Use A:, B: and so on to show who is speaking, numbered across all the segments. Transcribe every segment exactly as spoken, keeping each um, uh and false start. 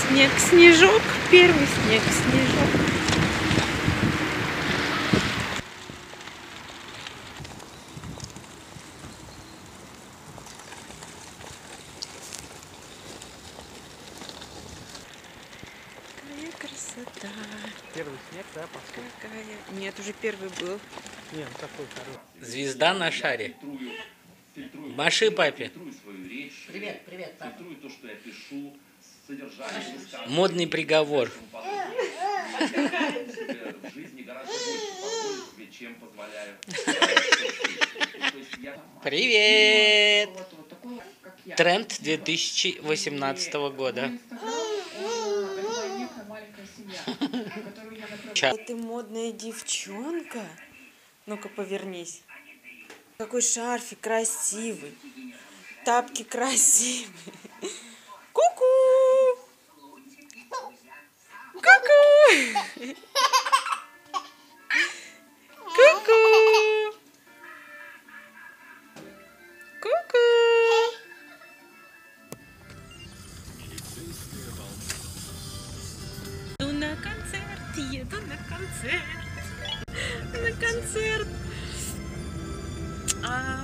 A: снег, снежок, первый снег, снежок. Какая красота.
B: Первый снег, да, пошел?
A: Какая? Нет, уже первый был.
B: Нет, такой хороший.
C: Звезда на шаре. Маши папе.
D: Привет, привет, папа.
C: Модный приговор. Привет! Тренд две тысячи восемнадцатого года.
A: Ты модная девчонка. Ну-ка, повернись. Какой шарфик красивый. Тапки красивые. Ку-ку! Ку-ку! Ку-ку! Ку-ку! Еду на концерт, еду на концерт. На концерт. А...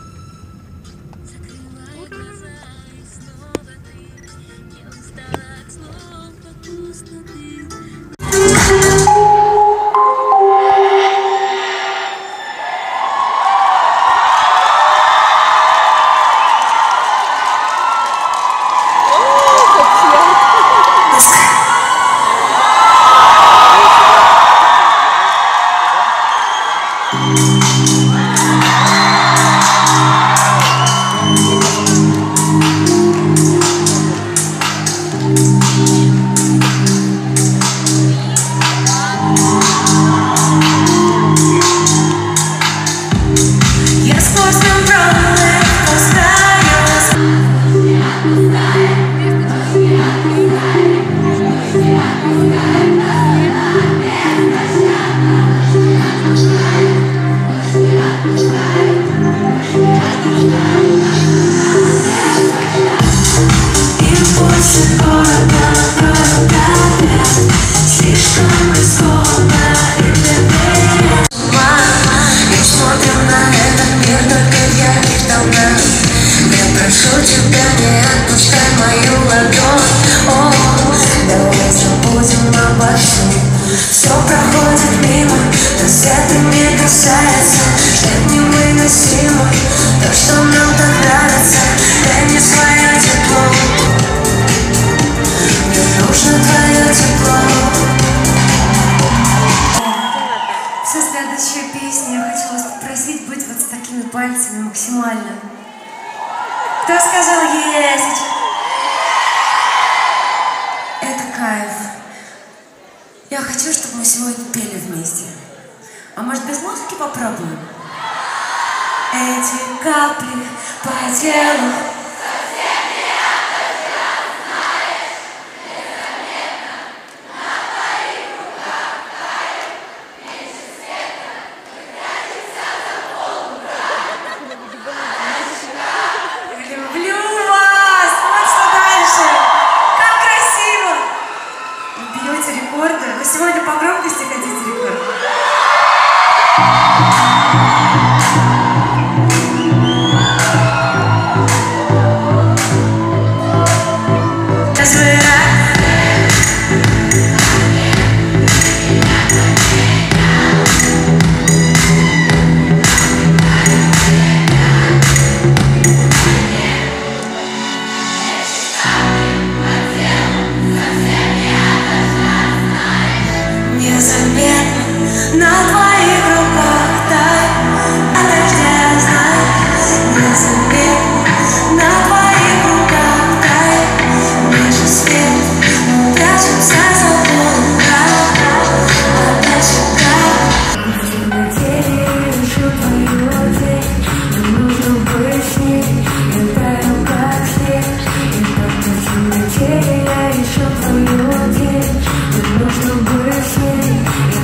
E: Все проходит мимо, нас это не касается. Это невыносимо, то, что нам так нравится. Дай мне свое тепло, мне нужно твое тепло. Со следующей песни я хочу вас попросить быть вот с такими пальцами максимально. Кто сказал есть? Это кайф. Я хочу, чтобы мы сегодня пели вместе. А может, без музыки попробуем? Эти капли по телу. Люблю вас! Вот что дальше! Как красиво! Вы бьете рекорды. Вы сегодня по громкости хотите рекорд? Незаметно на твоих руках тай, а дождя знай. Незаметно на твоих руках тай, ниже свет, мы прячемся за полукрай. Отдача край. В темноте ищу твою тень, мне нужно быть с ней, я таю как снег. И только в темноте я ищу твою тень, мне нужно быть с ней.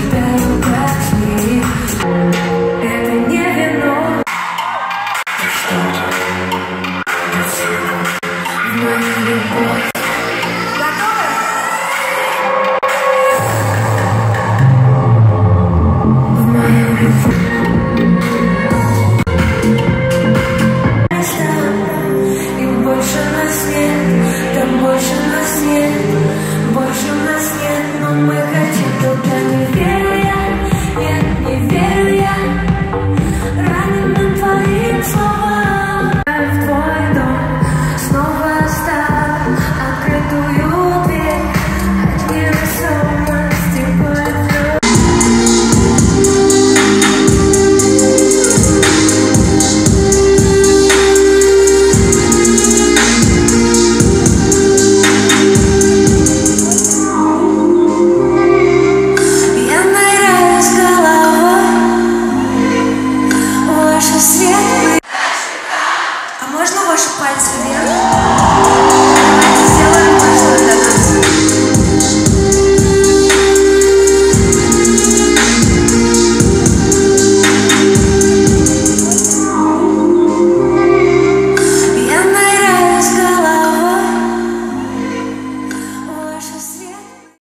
E: Это не вино, что в мою любовь.